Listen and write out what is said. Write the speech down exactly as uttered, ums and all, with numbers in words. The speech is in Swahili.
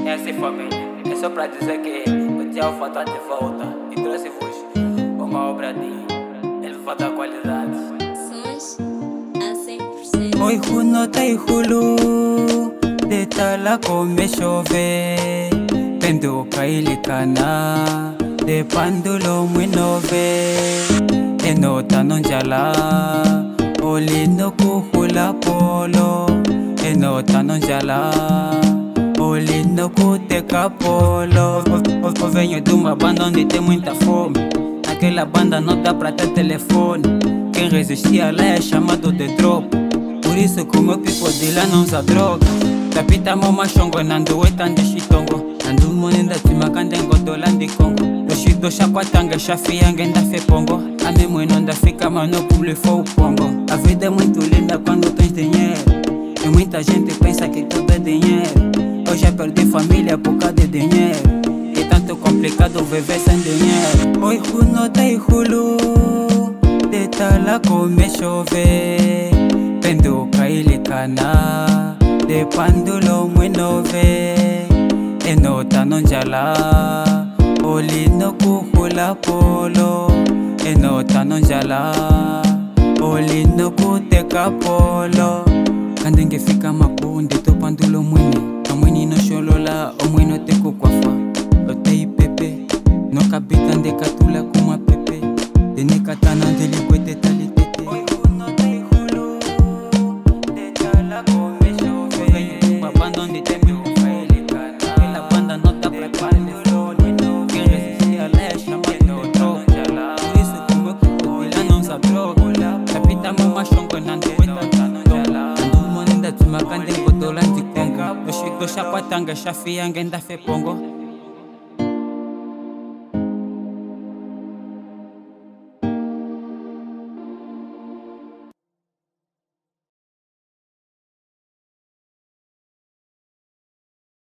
conhece família. É só pra dizer que o teu falta de volta e trouxe-vos uma obra de elevada qualidade. Sons a cem por cento. Oi hunota e hulu de tala come chove penduka ilikana de pandulo mwinove enota nonjala olino kuhula polo enota nonjala olino kuteka polo. Eu venho de uma banda onde tem muita fome. Naquela banda não dá pra ter telefone. Quem resistia lá é chamado de tropa. Por isso que o meu pipo de lá não usa droga. Tapita mama shongo nandu wetande shitongo nandu monenda timakande ngotolandi Congo. Loshido shakwatanga shafianga enda fe pongo. Ame mweno ndafika mano publi for o pongo. A vida é muito linda quando tens dinheiro. E muita gente pensa que tudo é dinheiro. Eu já perdi família por causa de dinheiro. É tanto complicado viver sem dinheiro. Oi hunota e hulu de tala come chove penduka ilikana de pandulo mwinove enota nonjala olino kuhula polo enota nonjala olino kuteka polo. Kande ngefika makundi to pandulo mwini amwini no sholola omwino te kukwafa otei pepe no kabita ndekatula kuma pepe dene katana ndelikwete talitete. Oi hunota e hulu de tala come chove babando ndi tembe ufaelikana la banda nota prepare no que resistia lesha mano jala isso como ila não sabe droga capita mama shongo nande jala ndu monenda tumakande ngotolandi Congo. Loshido shakwatanga shafianga enda fe pongo